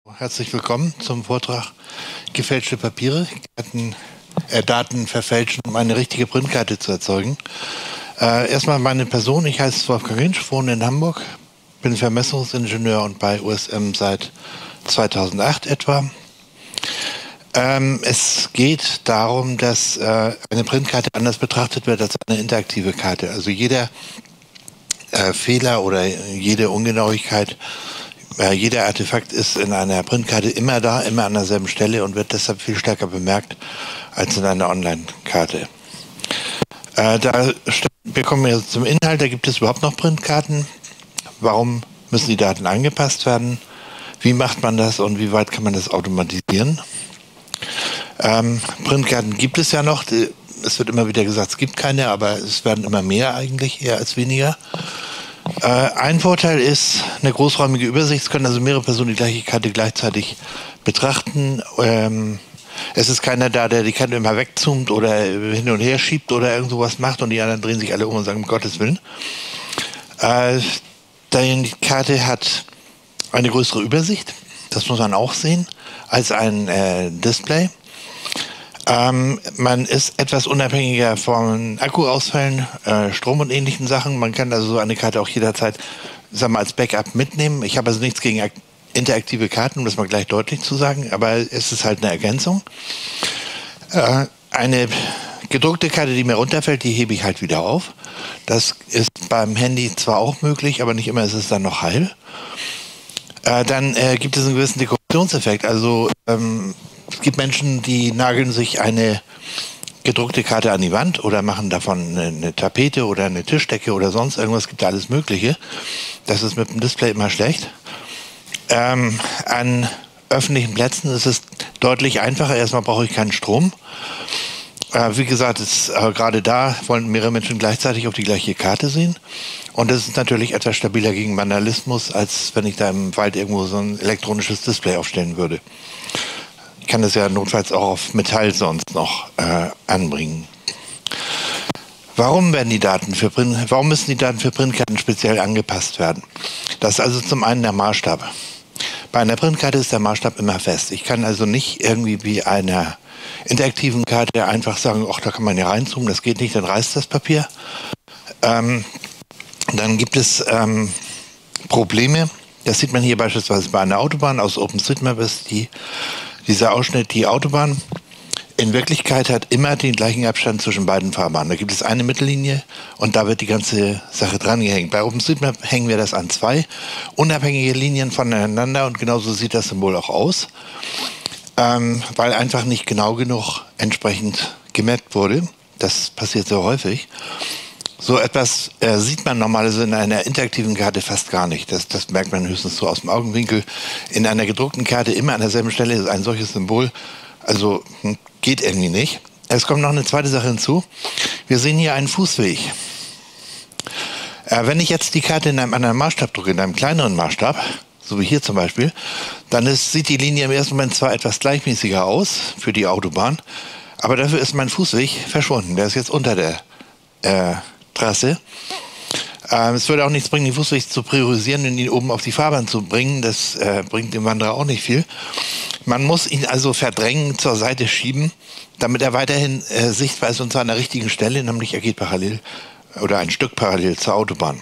Herzlich willkommen zum Vortrag Gefälschte Papiere, Daten verfälschen, um eine richtige Printkarte zu erzeugen. Erstmal meine Person, ich heiße Wolfgang Rintsch, wohne in Hamburg, bin Vermessungsingenieur und bei USM seit 2008 etwa. Es geht darum, dass eine Printkarte anders betrachtet wird als eine interaktive Karte. Also jeder Fehler oder jede Ungenauigkeit, jeder Artefakt ist in einer Printkarte immer da, immer an derselben Stelle und wird deshalb viel stärker bemerkt als in einer Online-Karte. Wir kommen jetzt zum Inhalt. Da gibt es überhaupt noch Printkarten. Warum müssen die Daten angepasst werden? Wie macht man das und wie weit kann man das automatisieren? Printkarten gibt es ja noch. Es wird immer wieder gesagt, es gibt keine, aber es werden immer mehr eigentlich, eher als weniger. Ein Vorteil ist eine großräumige Übersicht. Es können also mehrere Personen die gleiche Karte gleichzeitig betrachten. Es ist keiner da, der die Karte immer wegzoomt oder hin und her schiebt oder irgend sowas macht und die anderen drehen sich alle um und sagen, um Gottes Willen. Die Karte hat eine größere Übersicht, das muss man auch sehen, als ein Display. Man ist etwas unabhängiger von Akkuausfällen, Strom und ähnlichen Sachen. Man kann also so eine Karte auch jederzeit, sagen wir mal, als Backup mitnehmen. Ich habe also nichts gegen interaktive Karten, um das mal gleich deutlich zu sagen, aber es ist halt eine Ergänzung. Eine gedruckte Karte, die mir runterfällt, die hebe ich halt wieder auf. Das ist beim Handy zwar auch möglich, aber nicht immer ist es dann noch heil. Dann gibt es einen gewissen Dekorationseffekt. Also es gibt Menschen, die nageln sich eine gedruckte Karte an die Wand oder machen davon eine Tapete oder eine Tischdecke oder sonst irgendwas. Es gibt alles Mögliche. Das ist mit dem Display immer schlecht. An öffentlichen Plätzen ist es deutlich einfacher. Erstmal brauche ich keinen Strom. Wie gesagt, gerade da wollen mehrere Menschen gleichzeitig auf die gleiche Karte sehen. Und das ist natürlich etwas stabiler gegen Vandalismus, als wenn ich da im Wald irgendwo so ein elektronisches Display aufstellen würde. Ich kann das ja notfalls auch auf Metall sonst noch anbringen. Warum müssen die Daten für Printkarten speziell angepasst werden? Das ist also zum einen der Maßstab. Bei einer Printkarte ist der Maßstab immer fest. Ich kann also nicht irgendwie wie einer interaktiven Karte einfach sagen, ach, da kann man ja reinzoomen, das geht nicht, dann reißt das Papier. Dann gibt es Probleme. Das sieht man hier beispielsweise bei einer Autobahn. Aus OpenStreetMap ist dieser Ausschnitt, die Autobahn in Wirklichkeit hat immer den gleichen Abstand zwischen beiden Fahrbahnen. Da gibt es eine Mittellinie und da wird die ganze Sache dran gehängt. Bei OpenStreetMap hängen wir das an zwei unabhängige Linien voneinander und genauso sieht das Symbol auch aus, weil einfach nicht genau genug entsprechend gemappt wurde. Das passiert sehr häufig. So etwas sieht man normalerweise in einer interaktiven Karte fast gar nicht. Das merkt man höchstens so aus dem Augenwinkel. In einer gedruckten Karte immer an derselben Stelle ist ein solches Symbol. Also geht irgendwie nicht. Es kommt noch eine zweite Sache hinzu. Wir sehen hier einen Fußweg. Wenn ich jetzt die Karte in einem anderen Maßstab drucke, in einem kleineren Maßstab, so wie hier zum Beispiel, dann sieht die Linie im ersten Moment zwar etwas gleichmäßiger aus für die Autobahn, aber dafür ist mein Fußweg verschwunden. Der ist jetzt unter der Trasse. Es würde auch nichts bringen, den Fußweg zu priorisieren und ihn oben auf die Fahrbahn zu bringen. Das bringt dem Wanderer auch nicht viel. Man muss ihn also verdrängen, zur Seite schieben, damit er weiterhin sichtbar ist und zwar an der richtigen Stelle, nämlich er geht parallel oder ein Stück parallel zur Autobahn.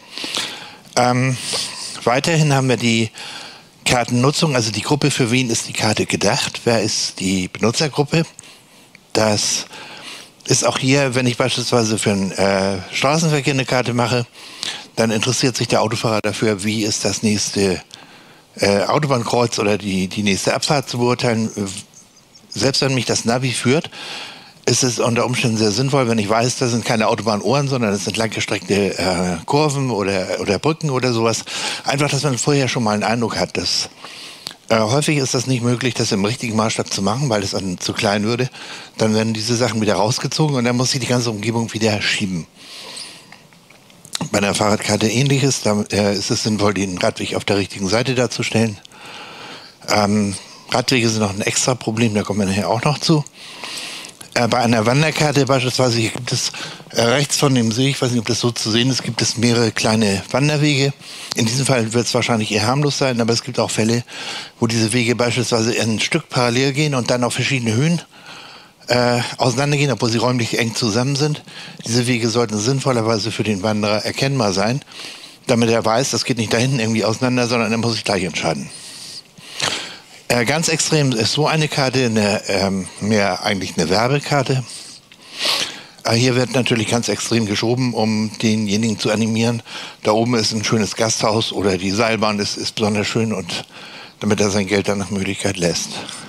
Weiterhin haben wir die Kartennutzung, also die Gruppe, für wen ist die Karte gedacht, wer ist die Benutzergruppe. Das ist auch hier, wenn ich beispielsweise für den Straßenverkehr eine Karte mache, dann interessiert sich der Autofahrer dafür, wie ist das nächste Autobahnkreuz oder die nächste Abfahrt zu beurteilen. Selbst wenn mich das Navi führt, ist es unter Umständen sehr sinnvoll, wenn ich weiß, das sind keine Autobahnohren, sondern das sind langgestreckte Kurven oder Brücken oder sowas. Einfach, dass man vorher schon mal einen Eindruck hat. Häufig ist das nicht möglich, das im richtigen Maßstab zu machen, weil es dann zu klein würde. Dann werden diese Sachen wieder rausgezogen und dann muss ich die ganze Umgebung wieder schieben. Bei einer Fahrradkarte ähnliches, da ist es sinnvoll, den Radweg auf der richtigen Seite darzustellen. Radwege sind noch ein extra Problem, da kommen wir nachher auch noch zu. Bei einer Wanderkarte beispielsweise, hier gibt es rechts von dem See, ich weiß nicht, ob das so zu sehen ist, gibt es mehrere kleine Wanderwege. In diesem Fall wird es wahrscheinlich eher harmlos sein, aber es gibt auch Fälle, wo diese Wege beispielsweise ein Stück parallel gehen und dann auf verschiedene Höhen auseinandergehen, obwohl sie räumlich eng zusammen sind. Diese Wege sollten sinnvollerweise für den Wanderer erkennbar sein, damit er weiß, das geht nicht da hinten irgendwie auseinander, sondern er muss sich gleich entscheiden. Ganz extrem ist so eine Karte mehr eigentlich eine Werbekarte. Hier wird natürlich ganz extrem geschoben, um denjenigen zu animieren. Da oben ist ein schönes Gasthaus oder die Seilbahn ist besonders schön, und damit er sein Geld dann nach Möglichkeit lässt.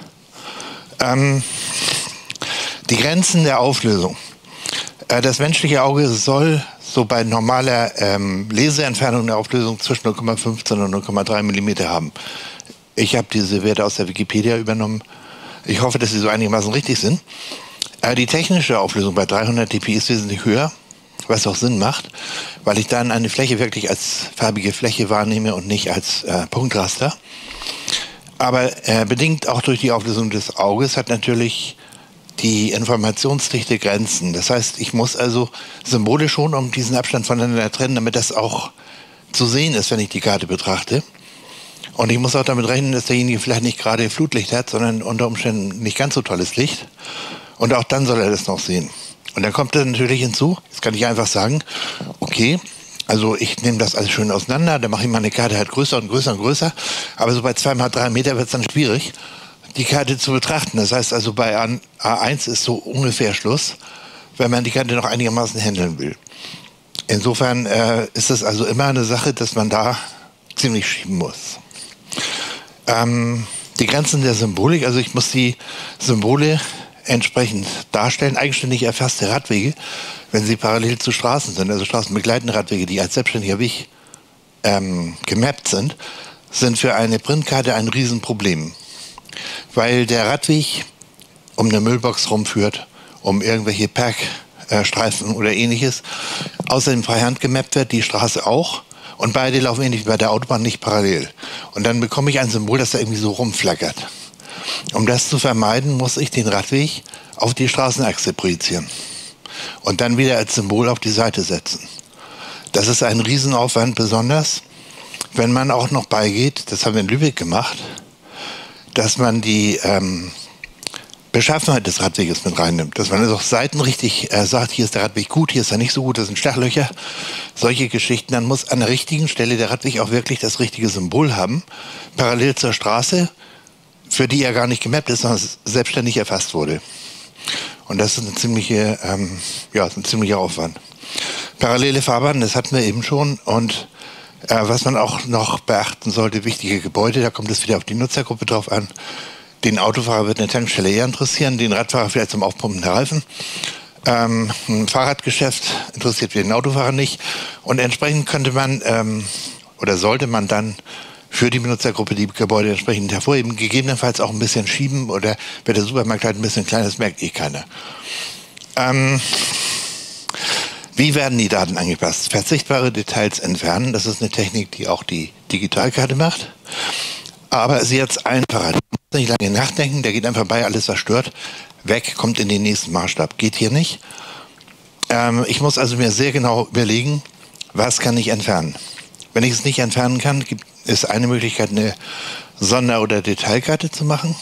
Die Grenzen der Auflösung. Das menschliche Auge soll so bei normaler Leseentfernung der Auflösung zwischen 0,15 und 0,3 mm haben. Ich habe diese Werte aus der Wikipedia übernommen. Ich hoffe, dass sie so einigermaßen richtig sind. Die technische Auflösung bei 300 dpi ist wesentlich höher, was auch Sinn macht, weil ich dann eine Fläche wirklich als farbige Fläche wahrnehme und nicht als Punktraster. Aber bedingt auch durch die Auflösung des Auges hat natürlich die Informationsdichte Grenzen. Das heißt, ich muss also Symbole schon um diesen Abstand voneinander trennen, damit das auch zu sehen ist, wenn ich die Karte betrachte. Und ich muss auch damit rechnen, dass derjenige vielleicht nicht gerade Flutlicht hat, sondern unter Umständen nicht ganz so tolles Licht. Und auch dann soll er das noch sehen. Und dann kommt dann natürlich hinzu, jetzt kann ich einfach sagen, okay, also ich nehme das alles schön auseinander, dann mache ich meine Karte halt größer und größer und größer. Aber so bei 2 mal 3 Meter wird es dann schwierig, die Karte zu betrachten. Das heißt also, bei A1 ist so ungefähr Schluss, wenn man die Karte noch einigermaßen handeln will. Insofern ist es also immer eine Sache, dass man da ziemlich schieben muss. Die Grenzen der Symbolik, also ich muss die Symbole entsprechend darstellen, eigenständig erfasste Radwege, wenn sie parallel zu Straßen sind, also straßenbegleitende Radwege, die als selbstständiger Weg gemappt sind für eine Printkarte ein Riesenproblem. Weil der Radweg um eine Müllbox rumführt, um irgendwelche Parkstreifen oder ähnliches, außerdem freihand gemappt wird, die Straße auch. Und beide laufen ähnlich wie bei der Autobahn nicht parallel. Und dann bekomme ich ein Symbol, das da irgendwie so rumflackert. Um das zu vermeiden, muss ich den Radweg auf die Straßenachse projizieren. Und dann wieder als Symbol auf die Seite setzen. Das ist ein Riesenaufwand, besonders wenn man auch noch beigeht, das haben wir in Lübeck gemacht, dass man die Beschaffenheit des Radweges mit reinnimmt. Dass man also auch Seiten richtig sagt, hier ist der Radweg gut, hier ist er nicht so gut, das sind Schlaglöcher. Solche Geschichten. Dann muss an der richtigen Stelle der Radweg auch wirklich das richtige Symbol haben, parallel zur Straße, für die er gar nicht gemappt ist, sondern selbstständig erfasst wurde. Und das ist ein ziemlicher Aufwand. Parallele Fahrbahnen, das hatten wir eben schon. Und was man auch noch beachten sollte, wichtige Gebäude, da kommt es wieder auf die Nutzergruppe drauf an. Den Autofahrer wird eine Tankstelle eher interessieren, den Radfahrer vielleicht zum Aufpumpen der Reifen. Ein Fahrradgeschäft interessiert den Autofahrer nicht. Und entsprechend könnte man oder sollte man dann für die Benutzergruppe die Gebäude entsprechend hervorheben, gegebenenfalls auch ein bisschen schieben, oder wenn der Supermarkt halt ein bisschen klein ist, merkt eh keiner. Wie werden die Daten angepasst? Verzichtbare Details entfernen, das ist eine Technik, die auch die Digitalkarte macht. Aber sie hat es einfacher. Du musst nicht lange nachdenken, der geht einfach bei, alles was stört, weg, kommt in den nächsten Maßstab. Geht hier nicht. Ich muss also mir sehr genau überlegen, was kann ich entfernen. Wenn ich es nicht entfernen kann, gibt es eine Möglichkeit, eine Sonder- oder Detailkarte zu machen.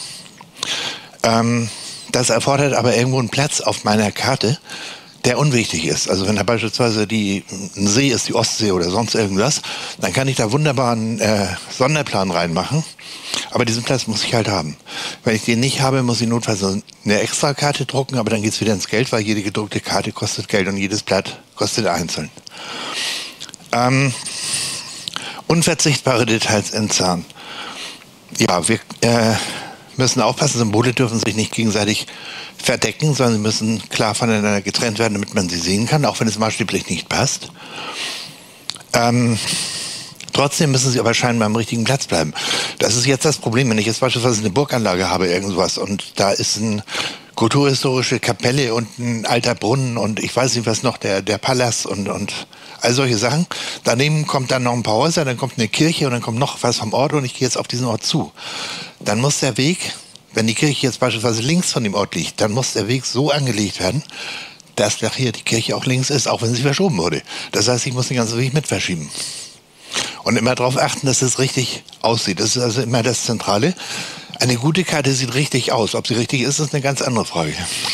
Das erfordert aber irgendwo einen Platz auf meiner Karte, der unwichtig ist. Also wenn da beispielsweise ein See ist, die Ostsee oder sonst irgendwas, dann kann ich da wunderbar einen Sonderplan reinmachen. Aber diesen Platz muss ich halt haben. Wenn ich den nicht habe, muss ich notfalls eine Extrakarte drucken, aber dann geht es wieder ins Geld, weil jede gedruckte Karte kostet Geld und jedes Blatt kostet einzeln. Unverzichtbare Details entzahnen. Ja, wir müssen aufpassen, Symbole dürfen sich nicht gegenseitig verdecken, sondern sie müssen klar voneinander getrennt werden, damit man sie sehen kann, auch wenn es maßstäblich nicht passt. Trotzdem müssen sie aber scheinbar am richtigen Platz bleiben. Das ist jetzt das Problem, wenn ich jetzt beispielsweise eine Burganlage habe, irgendwas, und da ist eine kulturhistorische Kapelle und ein alter Brunnen und ich weiß nicht was noch, der Palast und all solche Sachen. Daneben kommt dann noch ein paar Häuser, dann kommt eine Kirche und dann kommt noch was vom Ort und ich gehe jetzt auf diesen Ort zu. Dann muss der Weg wenn die Kirche jetzt beispielsweise links von dem Ort liegt, dann muss der Weg so angelegt werden, dass nachher die Kirche auch links ist, auch wenn sie verschoben wurde. Das heißt, ich muss den ganzen Weg mit verschieben. Und immer darauf achten, dass es richtig aussieht. Das ist also immer das Zentrale. Eine gute Karte sieht richtig aus. Ob sie richtig ist, ist eine ganz andere Frage.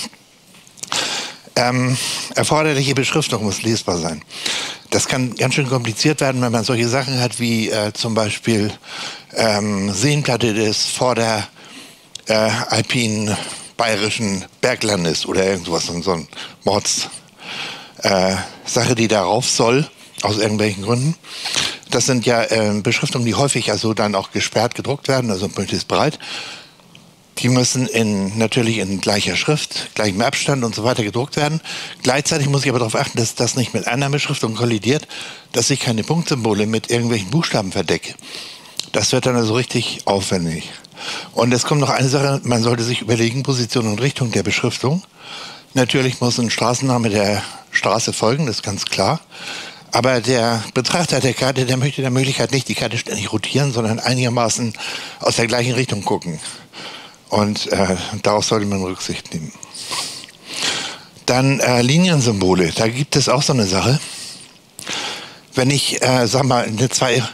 Erforderliche Beschriftung muss lesbar sein. Das kann ganz schön kompliziert werden, wenn man solche Sachen hat wie zum Beispiel Seenplatte des vorderalpinen bayerischen Berglandes oder irgendwas, so ein Mordssache, die darauf soll, aus irgendwelchen Gründen. Das sind ja Beschriftungen, die häufig also dann auch gesperrt gedruckt werden, also möglichst breit. Die müssen natürlich in gleicher Schrift, gleichem Abstand und so weiter gedruckt werden. Gleichzeitig muss ich aber darauf achten, dass das nicht mit einer Beschriftung kollidiert, dass ich keine Punktsymbole mit irgendwelchen Buchstaben verdecke. Das wird dann also richtig aufwendig. Und es kommt noch eine Sache, man sollte sich überlegen, Position und Richtung der Beschriftung. Natürlich muss ein Straßenname der Straße folgen, das ist ganz klar. Aber der Betrachter der Karte, der möchte der Möglichkeit nicht die Karte ständig rotieren, sondern einigermaßen aus der gleichen Richtung gucken. Und darauf sollte man Rücksicht nehmen. Dann Liniensymbole. Da gibt es auch so eine Sache. Wenn ich, sag mal, eine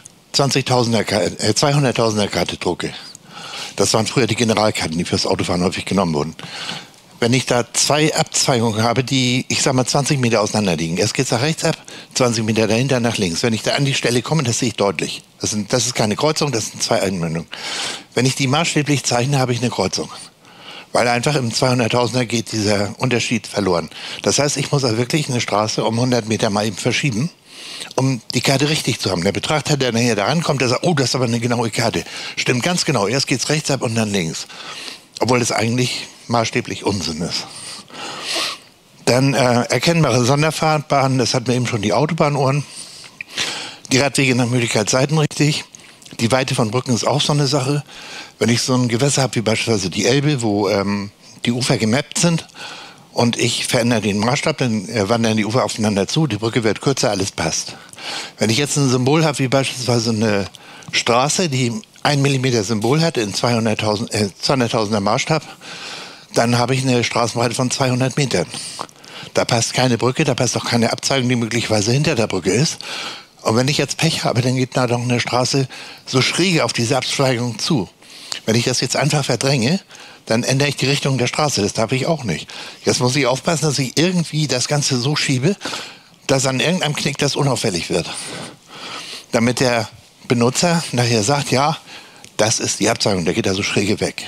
200.000er Karte drucke, das waren früher die Generalkarten, die fürs Autofahren häufig genommen wurden. Wenn ich da zwei Abzweigungen habe, die, ich sag mal, 20 Meter auseinander liegen. Erst geht's nach rechts ab, 20 Meter dahinter nach links. Wenn ich da an die Stelle komme, das sehe ich deutlich. Das ist keine Kreuzung, das sind zwei Einmündungen. Wenn ich die maßstäblich zeichne, habe ich eine Kreuzung. Weil einfach im 200.000er geht dieser Unterschied verloren. Das heißt, ich muss also wirklich eine Straße um 100 Meter mal eben verschieben, um die Karte richtig zu haben. Der Betrachter, der nachher da rankommt, der sagt, oh, das ist aber eine genaue Karte. Stimmt ganz genau, erst geht's rechts ab und dann links. Obwohl das eigentlich maßstäblich Unsinn ist. Dann erkennbare Sonderfahrbahnen, das hatten wir eben schon, die Autobahnuhren. Die Radwege nach Möglichkeit seitenrichtig. Die Weite von Brücken ist auch so eine Sache. Wenn ich so ein Gewässer habe wie beispielsweise die Elbe, wo die Ufer gemappt sind und ich verändere den Maßstab, dann wandern die Ufer aufeinander zu, die Brücke wird kürzer, alles passt. Wenn ich jetzt ein Symbol habe wie beispielsweise eine Straße, die 1 Millimeter Symbol hat in 200.000er Maßstab, dann habe ich eine Straßenbreite von 200 Metern. Da passt keine Brücke, da passt auch keine Abzweigung, die möglicherweise hinter der Brücke ist. Und wenn ich jetzt Pech habe, dann geht da doch eine Straße so schräge auf diese Abzweigung zu. Wenn ich das jetzt einfach verdränge, dann ändere ich die Richtung der Straße. Das darf ich auch nicht. Jetzt muss ich aufpassen, dass ich irgendwie das Ganze so schiebe, dass an irgendeinem Knick das unauffällig wird. Damit der Benutzer nachher sagt, ja, das ist die Abzweigung, der geht da so schräge weg.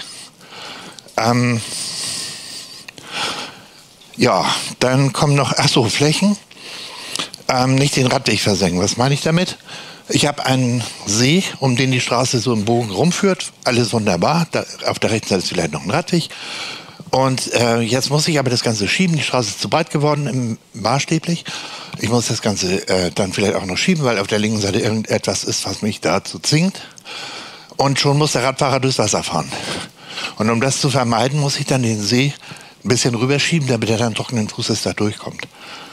Ja, dann kommen noch, Flächen. Nicht den Radweg versenken. Was meine ich damit? Ich habe einen See, um den die Straße so im Bogen rumführt. Alles wunderbar. Auf der rechten Seite ist vielleicht noch ein Radweg. Und jetzt muss ich aber das Ganze schieben. Die Straße ist zu breit geworden, maßstäblich. Ich muss das Ganze dann vielleicht auch noch schieben, weil auf der linken Seite irgendetwas ist, was mich dazu zwingt. Und schon muss der Radfahrer durchs Wasser fahren. Und um das zu vermeiden, muss ich dann den See ein bisschen rüberschieben, damit er dann trockenen Fußes da durchkommt.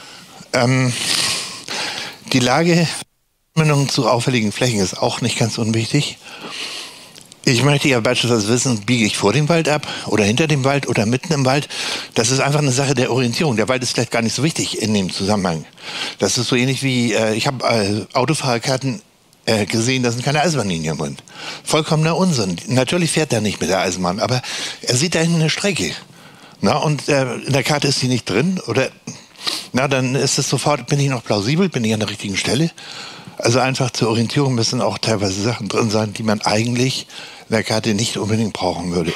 Die Lage zu auffälligen Flächen ist auch nicht ganz unwichtig. Ich möchte ja beispielsweise wissen, biege ich vor dem Wald ab oder hinter dem Wald oder mitten im Wald. Das ist einfach eine Sache der Orientierung. Der Wald ist vielleicht gar nicht so wichtig in dem Zusammenhang. Das ist so ähnlich wie, ich habe Autofahrerkarten gesehen, da sind keine Eisenbahnlinien drin. Vollkommener Unsinn. Natürlich fährt er nicht mit der Eisenbahn, aber er sieht da hinten eine Strecke. Na, und in der Karte ist die nicht drin. Oder, na, dann ist es sofort, bin ich noch plausibel, bin ich an der richtigen Stelle. Also einfach zur Orientierung müssen auch teilweise Sachen drin sein, die man eigentlich in der Karte nicht unbedingt brauchen würde.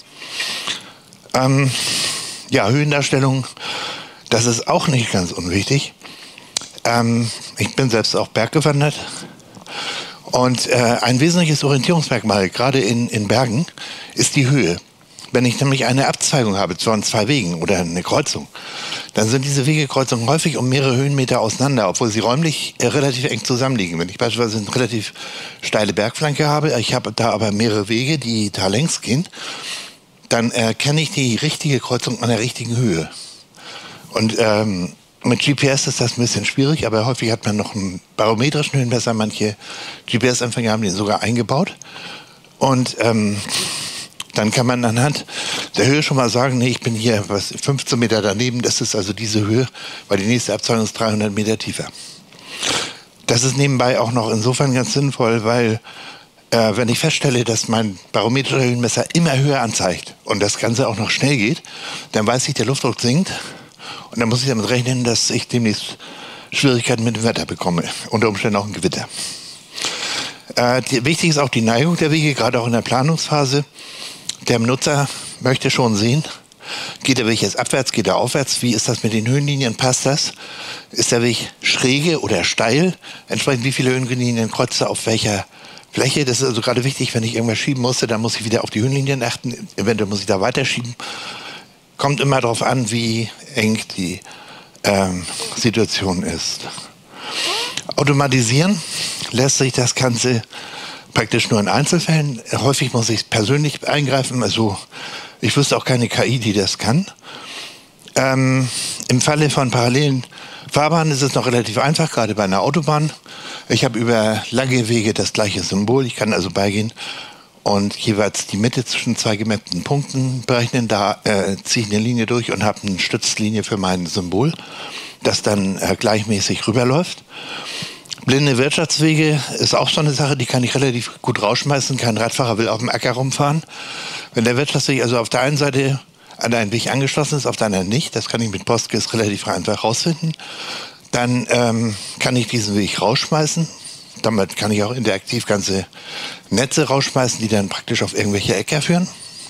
Ja, Höhendarstellung, das ist auch nicht ganz unwichtig. Ich bin selbst auch berggewandert. Und ein wesentliches Orientierungsmerkmal, gerade in Bergen, ist die Höhe. Wenn ich nämlich eine Abzweigung habe von zwei Wegen oder eine Kreuzung, dann sind diese Wegekreuzungen häufig um mehrere Höhenmeter auseinander, obwohl sie räumlich relativ eng zusammenliegen. Wenn ich beispielsweise eine relativ steile Bergflanke habe, ich habe da aber mehrere Wege, die da längs gehen, dann erkenne ich die richtige Kreuzung an der richtigen Höhe. Und mit GPS ist das ein bisschen schwierig, aber häufig hat man noch einen barometrischen Höhenmesser. Manche GPS-Empfänger haben den sogar eingebaut. Und dann kann man anhand der Höhe schon mal sagen, nee, ich bin hier 15 Meter daneben, das ist also diese Höhe, weil die nächste Abzweigung ist 300 Meter tiefer. Das ist nebenbei auch noch insofern ganz sinnvoll, weil wenn ich feststelle, dass mein barometrischer Höhenmesser immer höher anzeigt und das Ganze auch noch schnell geht, dann weiß ich, der Luftdruck sinkt und dann muss ich damit rechnen, dass ich demnächst Schwierigkeiten mit dem Wetter bekomme, unter Umständen auch ein Gewitter. Wichtig ist auch die Neigung der Wege, gerade auch in der Planungsphase. Der Nutzer möchte schon sehen, geht der Weg jetzt abwärts, geht er aufwärts, wie ist das mit den Höhenlinien, passt das? Ist der Weg schräge oder steil? Entsprechend wie viele Höhenlinien kreuzt er auf welcher Fläche? Das ist also gerade wichtig, wenn ich irgendwas schieben musste, dann muss ich wieder auf die Höhenlinien achten, eventuell muss ich da weiterschieben. Kommt immer darauf an, wie eng die Situation ist. Automatisieren lässt sich das Ganze praktisch nur in Einzelfällen. Häufig muss ich persönlich eingreifen. Also ich wüsste auch keine KI, die das kann. Im Falle von parallelen Fahrbahnen ist es noch relativ einfach, gerade bei einer Autobahn. Ich habe über lange Wege das gleiche Symbol. Ich kann also beigehen und jeweils die Mitte zwischen zwei gemappten Punkten berechnen. Da ziehe ich eine Linie durch und habe eine Stützlinie für mein Symbol, das dann gleichmäßig rüberläuft. Blinde Wirtschaftswege ist auch so eine Sache, die kann ich relativ gut rausschmeißen. Kein Radfahrer will auf dem Acker rumfahren. Wenn der Wirtschaftsweg also auf der einen Seite an einen Weg angeschlossen ist, auf der anderen nicht, das kann ich mit PostGIS relativ einfach rausfinden, dann kann ich diesen Weg rausschmeißen. Damit kann ich auch interaktiv ganze Netze rausschmeißen, die dann praktisch auf irgendwelche Äcker führen.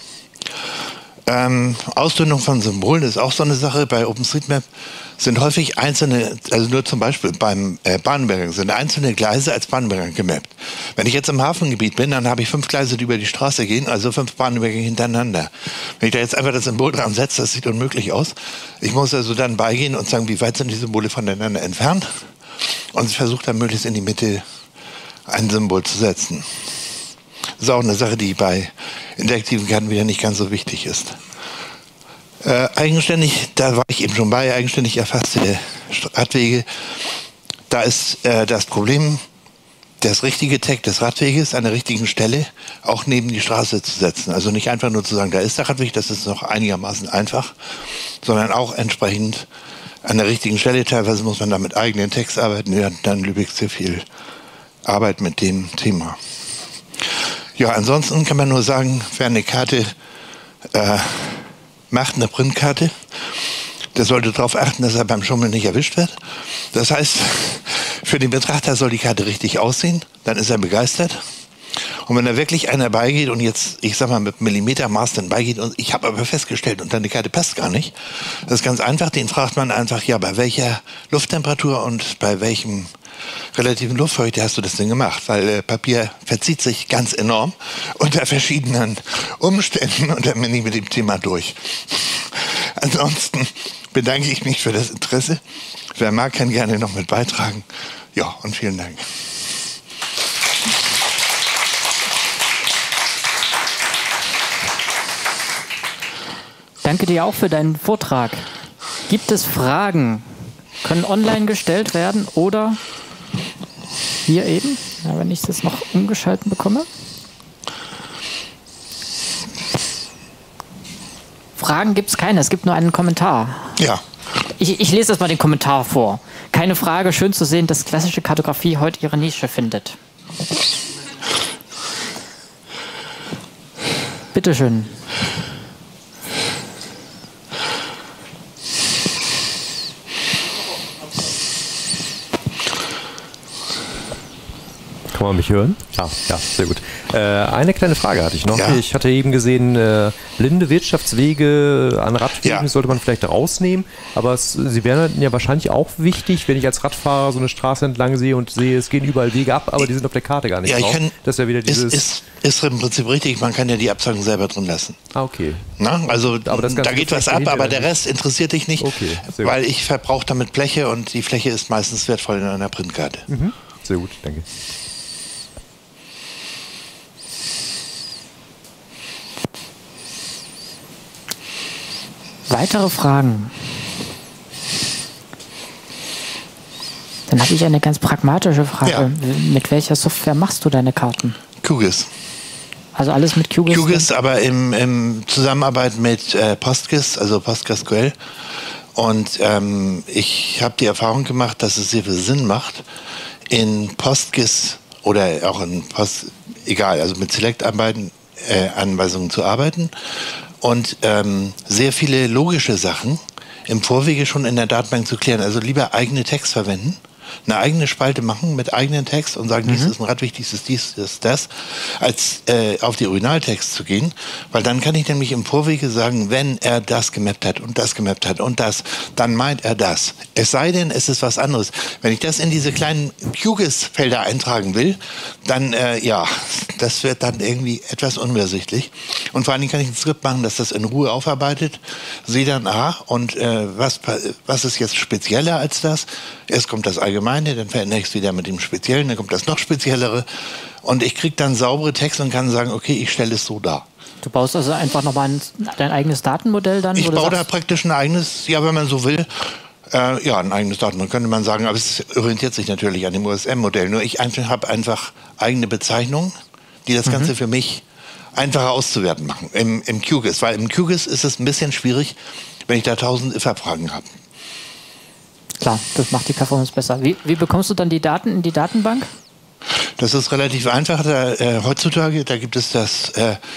Ausdünnung von Symbolen ist auch so eine Sache. Bei OpenStreetMap sind häufig einzelne, also nur zum Beispiel beim Bahnübergang, sind einzelne Gleise als Bahnübergang gemappt. Wenn ich jetzt im Hafengebiet bin, dann habe ich 5 Gleise, die über die Straße gehen, also 5 Bahnübergänge hintereinander. Wenn ich da jetzt einfach das Symbol dran setze, das sieht unmöglich aus. Ich muss also dann beigehen und sagen, wie weit sind die Symbole voneinander entfernt? Und ich versuche dann möglichst in die Mitte ein Symbol zu setzen. Das ist auch eine Sache, die bei interaktiven Karten wieder nicht ganz so wichtig ist. Eigenständig, da war ich eben schon bei, eigenständig erfasste Radwege. Da ist das Problem, das richtige Tag des Radweges an der richtigen Stelle auch neben die Straße zu setzen. Also nicht einfach nur zu sagen, da ist der Radweg, das ist noch einigermaßen einfach, sondern auch entsprechend an der richtigen Stelle. Teilweise muss man da mit eigenen Text arbeiten. Wir hatten dann in Lübeck sehr viel Arbeit mit dem Thema. Ja, ansonsten kann man nur sagen, wer eine Karte macht, eine Printkarte, der sollte darauf achten, dass er beim Schummeln nicht erwischt wird. Das heißt, für den Betrachter soll die Karte richtig aussehen, dann ist er begeistert. Und wenn da wirklich einer beigeht und jetzt, ich sag mal, mit Millimetermaß dann beigeht und ich habe aber festgestellt und deine Karte passt gar nicht, das ist ganz einfach, den fragt man einfach, ja, bei welcher Lufttemperatur und bei welchem relativen Luftfeuchte hast du das denn gemacht? Weil Papier verzieht sich ganz enorm unter verschiedenen Umständen und dann bin ich mit dem Thema durch. Ansonsten bedanke ich mich für das Interesse. Wer mag, kann gerne noch mit beitragen. Ja, und vielen Dank. Danke dir auch für deinen Vortrag. Gibt es Fragen? Können online gestellt werden oder hier eben, ja, wenn ich das noch umgeschalten bekomme. Fragen gibt es keine, es gibt nur einen Kommentar. Ja. Ich lese jetzt mal den Kommentar vor. Keine Frage, schön zu sehen, dass klassische Kartografie heute ihre Nische findet. Bitteschön. Kann man mich hören? Ah, ja, sehr gut. Eine kleine Frage hatte ich noch. Ja. Ich hatte eben gesehen, blinde Wirtschaftswege an Radwegen sollte man vielleicht rausnehmen, aber sie wären ja wahrscheinlich auch wichtig, wenn ich als Radfahrer so eine Straße entlang sehe und sehe, es gehen überall Wege ab, aber die sind auf der Karte gar nicht drauf. Das ist ja wieder dieses... Ist im Prinzip richtig, man kann ja die Abzweigung selber drin lassen. Ah, okay. Na, also aber da geht was ab, aber der Rest interessiert dich nicht, okay, weil ich verbrauche damit Fläche und die Fläche ist meistens wertvoll in einer Printkarte. Mhm. Sehr gut, danke. Weitere Fragen? Dann habe ich eine ganz pragmatische Frage. Ja. Mit welcher Software machst du deine Karten? QGIS. Also alles mit QGIS? QGIS, aber im Zusammenarbeit mit PostGIS, also PostgreSQL. Und ich habe die Erfahrung gemacht, dass es sehr viel Sinn macht, in PostGIS oder auch in egal, also mit Select-Anweisungen zu arbeiten und sehr viele logische Sachen im Vorwege schon in der Datenbank zu klären. Also lieber eigene Text verwenden, eine eigene Spalte machen mit eigenen Text und sagen, dies ist ein Radweg, dies ist das, als auf die Originaltext zu gehen, weil dann kann ich nämlich im Vorwege sagen, wenn er das gemappt hat und das gemappt hat und das, dann meint er das. Es sei denn, es ist was anderes. Wenn ich das in diese kleinen QGIS-Felder eintragen will, dann, das wird dann irgendwie etwas unübersichtlich. Und vor allen Dingen kann ich ein Skript machen, das das in Ruhe aufarbeitet, sehe dann, und was ist jetzt spezieller als das? Erst kommt das Allgemeine, dann verändere ich es wieder mit dem Speziellen, dann kommt das noch Speziellere und ich kriege dann saubere Texte und kann sagen, okay, ich stelle es so dar. Du baust also einfach nochmal dein eigenes Datenmodell dann? Ich baue da praktisch ein eigenes, wenn man so will, ein eigenes Datenmodell, könnte man sagen, aber es orientiert sich natürlich an dem USM-Modell. Nur ich habe einfach eigene Bezeichnungen, die das Ganze für mich einfacher auszuwerten machen im QGIS, weil im QGIS ist es ein bisschen schwierig, wenn ich da 1000 if-Abfragen habe. Klar, das macht die Performance besser. Wie bekommst du dann die Daten in die Datenbank? Das ist relativ einfach. Heutzutage, da gibt es das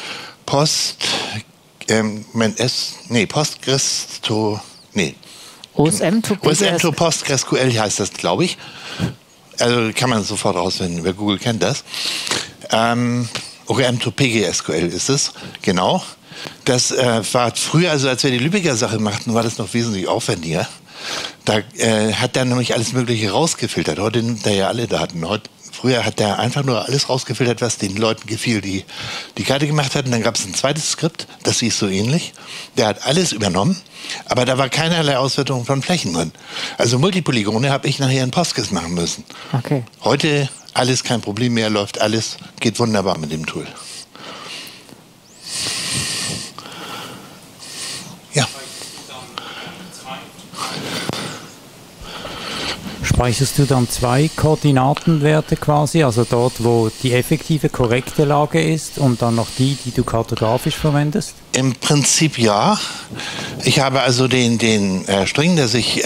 OSM to PostgreSQL heißt das, glaube ich. Also kann man sofort rausfinden, wer Google kennt das. OSM to PGSQL ist es, genau. Das war früher, also als wir die Lübecker Sache machten, war das noch wesentlich aufwendiger. Da hat er nämlich alles Mögliche rausgefiltert. Heute nimmt er ja alle Daten. Früher hat er einfach nur alles rausgefiltert, was den Leuten gefiel, die die Karte gemacht hatten. Dann gab es ein zweites Skript, das hieß so ähnlich. Der hat alles übernommen, aber da war keinerlei Auswertung von Flächen drin. Also Multipolygone habe ich nachher in PostGIS machen müssen. Okay. Heute alles kein Problem mehr, läuft alles, geht wunderbar mit dem Tool. Ja. Speicherst du dann 2 Koordinatenwerte quasi, also dort, wo die effektive, korrekte Lage ist und dann noch die du kartografisch verwendest? Im Prinzip ja. Ich habe also den String, der sich,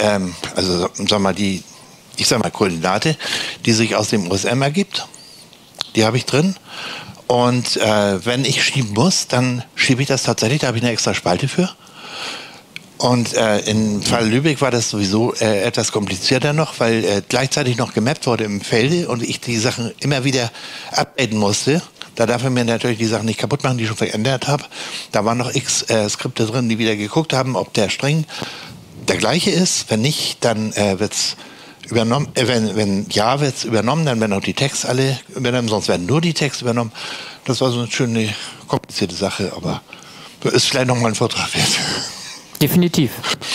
Koordinate, die sich aus dem USM ergibt, die habe ich drin. Und wenn ich schieben muss, dann schiebe ich das tatsächlich, da habe ich eine extra Spalte für. Und im Fall Lübeck war das sowieso etwas komplizierter noch, weil gleichzeitig noch gemappt wurde im Felde und ich die Sachen immer wieder updaten musste. Da darf er mir natürlich die Sachen nicht kaputt machen, die ich schon verändert habe. Da waren noch x Skripte drin, die wieder geguckt haben, ob der String der gleiche ist. Wenn nicht, dann wird's übernommen. Wenn ja, wird's übernommen, dann werden auch die Texte alle übernommen, sonst werden nur die Texte übernommen. Das war so eine schöne, komplizierte Sache, aber ist vielleicht noch mal ein Vortrag wert. Definitiv.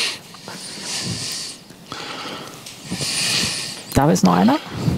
Da ist noch einer?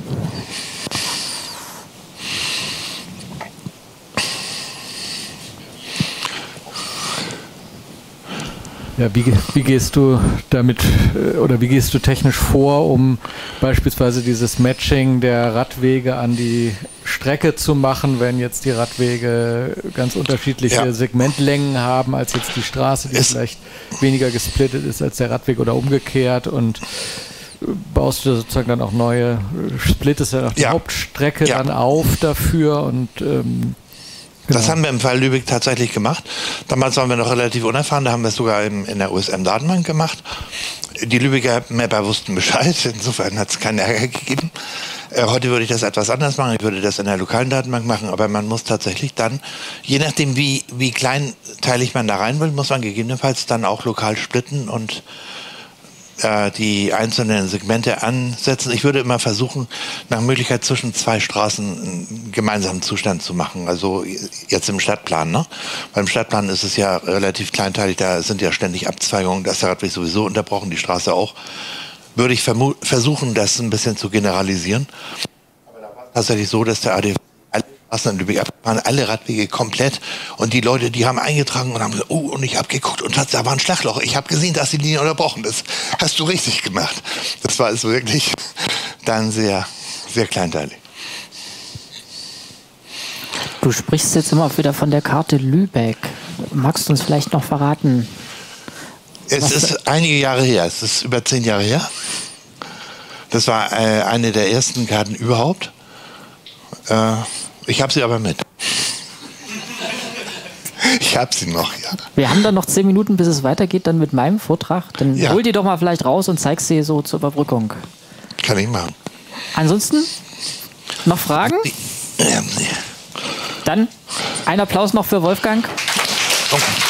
Ja, wie gehst du damit oder wie gehst du technisch vor, um beispielsweise dieses Matching der Radwege an die Strecke zu machen, wenn jetzt die Radwege ganz unterschiedliche Segmentlängen haben als jetzt die Straße, die vielleicht weniger gesplittet ist als der Radweg oder umgekehrt, und baust du sozusagen dann auch neue, splittest ja auch die Hauptstrecke dann auf dafür und Das haben wir im Fall Lübeck tatsächlich gemacht. Damals waren wir noch relativ unerfahren, da haben wir es sogar in der USM-Datenbank gemacht. Die Lübecker Mapper wussten Bescheid, insofern hat es keinen Ärger gegeben. Heute würde ich das etwas anders machen, ich würde das in der lokalen Datenbank machen, aber man muss tatsächlich dann, je nachdem wie kleinteilig man da rein will, muss man gegebenenfalls dann auch lokal splitten und die einzelnen Segmente ansetzen. Ich würde immer versuchen, nach Möglichkeit zwischen 2 Straßen einen gemeinsamen Zustand zu machen. Also jetzt im Stadtplan, ne? Beim Stadtplan ist es ja relativ kleinteilig, da sind ja ständig Abzweigungen, da ist der Radweg sowieso unterbrochen, die Straße auch. Würde ich versuchen, das ein bisschen zu generalisieren. Aber da war es tatsächlich so, dass der ADV in Lübeck waren alle Radwege komplett und die Leute, die haben eingetragen und haben gesagt, und ich habe geguckt und da war ein Schlagloch. Ich habe gesehen, dass die Linie unterbrochen ist. Hast du richtig gemacht. Das war also wirklich dann sehr, sehr kleinteilig. Du sprichst jetzt immer wieder von der Karte Lübeck. Magst du uns vielleicht noch verraten? Es ist einige Jahre her, es ist über 10 Jahre her. Das war eine der ersten Karten überhaupt. Ich habe sie aber mit. Ich habe sie noch, ja. Wir haben dann noch 10 Minuten, bis es weitergeht, dann mit meinem Vortrag. Dann hol die doch mal vielleicht raus und zeig sie so zur Überbrückung. Kann ich machen. Ansonsten noch Fragen? Nee. Dann ein Applaus noch für Wolfgang. Okay.